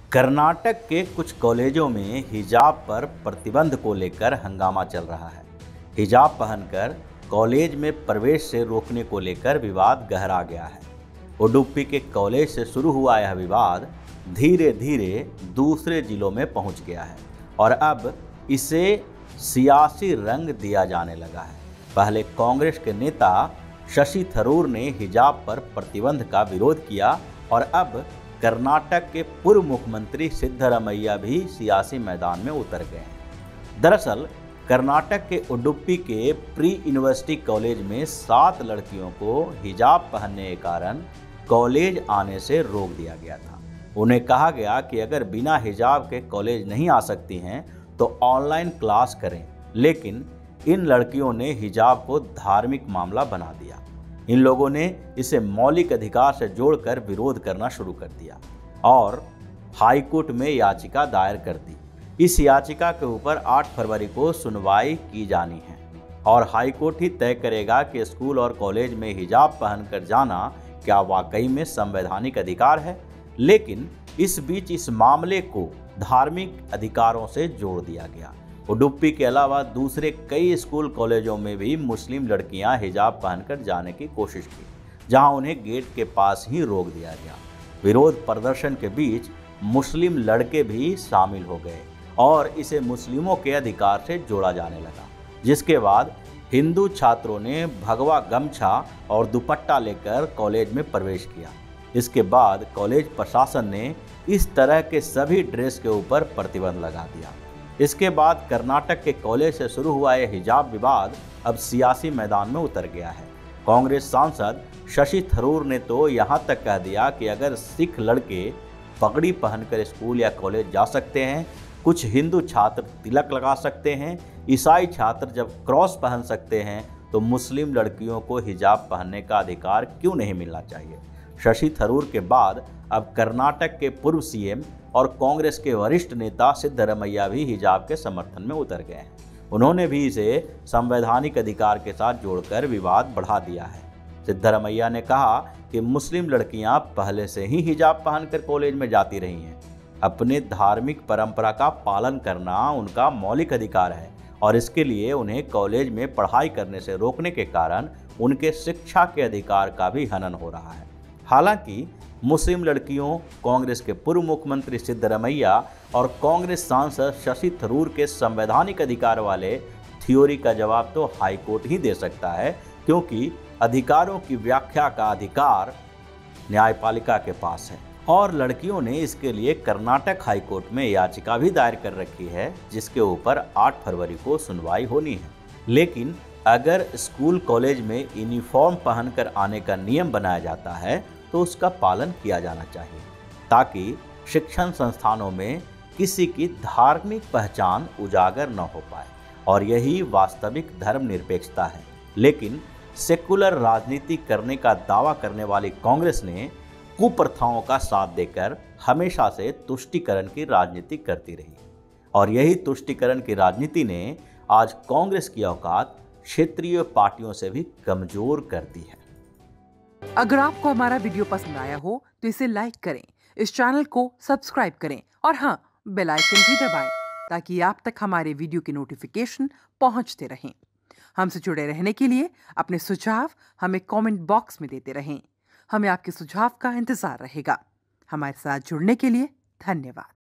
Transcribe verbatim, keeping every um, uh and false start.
कर्नाटक के कुछ कॉलेजों में हिजाब पर प्रतिबंध को लेकर हंगामा चल रहा है। हिजाब पहनकर कॉलेज में प्रवेश से रोकने को लेकर विवाद गहरा गया है। उडुपी के कॉलेज से शुरू हुआ यह विवाद धीरे धीरे दूसरे जिलों में पहुंच गया है और अब इसे सियासी रंग दिया जाने लगा है। पहले कांग्रेस के नेता शशि थरूर ने हिजाब पर प्रतिबंध का विरोध किया और अब कर्नाटक के पूर्व मुख्यमंत्री सिद्धरमैया भी सियासी मैदान में उतर गए हैं। दरअसल कर्नाटक के उडुपी के प्री यूनिवर्सिटी कॉलेज में सात लड़कियों को हिजाब पहनने के कारण कॉलेज आने से रोक दिया गया था। उन्हें कहा गया कि अगर बिना हिजाब के कॉलेज नहीं आ सकती हैं तो ऑनलाइन क्लास करें, लेकिन इन लड़कियों ने हिजाब को धार्मिक मामला बना दिया। इन लोगों ने इसे मौलिक अधिकार से जोड़कर विरोध करना शुरू कर दिया और हाईकोर्ट में याचिका दायर कर दी। इस याचिका के ऊपर आठ फरवरी को सुनवाई की जानी है और हाईकोर्ट ही तय करेगा कि स्कूल और कॉलेज में हिजाब पहनकर जाना क्या वाकई में संवैधानिक अधिकार है। लेकिन इस बीच इस मामले को धार्मिक अधिकारों से जोड़ दिया गया। उडुपी के अलावा दूसरे कई स्कूल कॉलेजों में भी मुस्लिम लड़कियां हिजाब पहनकर जाने की कोशिश की, जहां उन्हें गेट के पास ही रोक दिया गया। विरोध प्रदर्शन के बीच मुस्लिम लड़के भी शामिल हो गए और इसे मुस्लिमों के अधिकार से जोड़ा जाने लगा, जिसके बाद हिंदू छात्रों ने भगवा गमछा और दुपट्टा लेकर कॉलेज में प्रवेश किया। इसके बाद कॉलेज प्रशासन ने इस तरह के सभी ड्रेस के ऊपर प्रतिबंध लगा दिया। इसके बाद कर्नाटक के कॉलेज से शुरू हुआ यह हिजाब विवाद अब सियासी मैदान में उतर गया है। कांग्रेस सांसद शशि थरूर ने तो यहां तक कह दिया कि अगर सिख लड़के पगड़ी पहनकर स्कूल या कॉलेज जा सकते हैं, कुछ हिंदू छात्र तिलक लगा सकते हैं, ईसाई छात्र जब क्रॉस पहन सकते हैं, तो मुस्लिम लड़कियों को हिजाब पहनने का अधिकार क्यों नहीं मिलना चाहिए। शशि थरूर के बाद अब कर्नाटक के पूर्व सीएम और कांग्रेस के वरिष्ठ नेता सिद्धरमैया भी हिजाब के समर्थन में उतर गए हैं। उन्होंने भी इसे संवैधानिक अधिकार के साथ जोड़कर विवाद बढ़ा दिया है। सिद्धरमैया ने कहा कि मुस्लिम लड़कियां पहले से ही हिजाब पहनकर कॉलेज में जाती रही हैं। अपने धार्मिक परंपरा का पालन करना उनका मौलिक अधिकार है और इसके लिए उन्हें कॉलेज में पढ़ाई करने से रोकने के कारण उनके शिक्षा के अधिकार का भी हनन हो रहा है। हालांकि मुस्लिम लड़कियों, कांग्रेस के पूर्व मुख्यमंत्री सिद्धरमैया और कांग्रेस सांसद शशि थरूर के संवैधानिक अधिकार वाले थ्योरी का जवाब तो हाईकोर्ट ही दे सकता है, क्योंकि अधिकारों की व्याख्या का अधिकार न्यायपालिका के पास है और लड़कियों ने इसके लिए कर्नाटक हाईकोर्ट में याचिका भी दायर कर रखी है, जिसके ऊपर आठ फरवरी को सुनवाई होनी है। लेकिन अगर स्कूल कॉलेज में यूनिफॉर्म पहनकर आने का नियम बनाया जाता है तो उसका पालन किया जाना चाहिए, ताकि शिक्षण संस्थानों में किसी की धार्मिक पहचान उजागर न हो पाए और यही वास्तविक धर्मनिरपेक्षता है। लेकिन सेकुलर राजनीति करने का दावा करने वाली कांग्रेस ने कुप्रथाओं का साथ देकर हमेशा से तुष्टीकरण की राजनीति करती रही और यही तुष्टीकरण की राजनीति ने आज कांग्रेस की औकात क्षेत्रीय पार्टियों से भी कमजोर कर दी है। अगर आपको हमारा वीडियो पसंद आया हो तो इसे लाइक करें, इस चैनल को सब्सक्राइब करें और हाँ, बेल आइकन भी दबाएं ताकि आप तक हमारे वीडियो की नोटिफिकेशन पहुंचते रहें। हमसे जुड़े रहने के लिए अपने सुझाव हमें कमेंट बॉक्स में देते रहें। हमें आपके सुझाव का इंतजार रहेगा। हमारे साथ जुड़ने के लिए धन्यवाद।